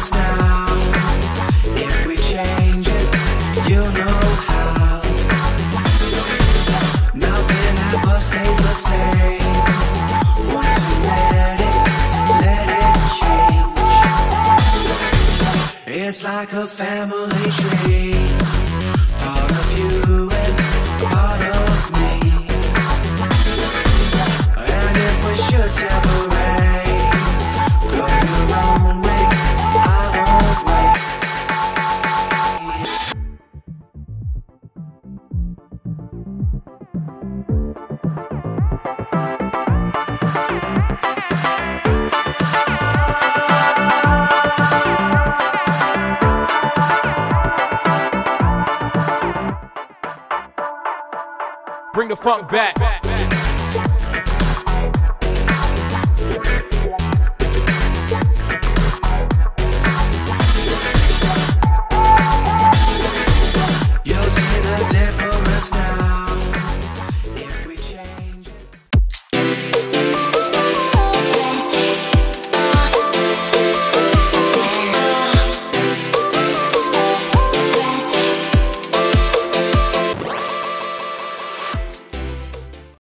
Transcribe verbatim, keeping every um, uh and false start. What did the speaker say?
us now. If we change it, you know how. Nothing ever stays the same. Once you let it, let it change. It's like a family tree, part of you and part of me. And if we should separate, go your own way, I won't wait. Bring the funk back.